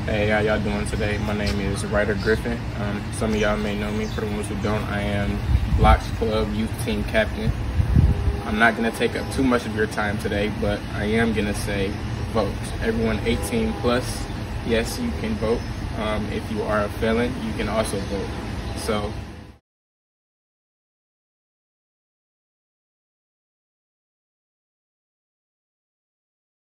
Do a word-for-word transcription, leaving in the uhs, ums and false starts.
Hey, how y'all doing today? My name is Writer Griffin. Um, some of y'all may know me. For the ones who don't, I am Blocks Club Youth Team Captain. I'm not going to take up too much of your time today, but I am going to say vote. Everyone eighteen plus, yes, you can vote. Um, if you are a felon, you can also vote. So